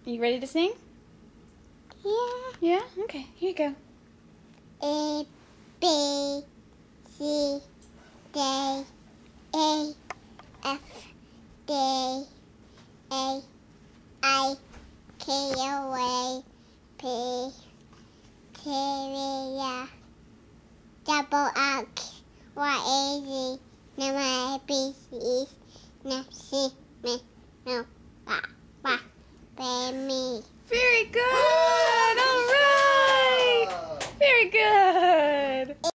Are you ready to sing? Yeah. Yeah? Okay, here you go. A, B, C, D, E, F, D, A, I, K, L, A, P, Q, R, double X, Y, A, Z, number A, B, C, N, C, M, N, O, P, Q, R, S, T, U, V, W, X, Y, Z. Very good!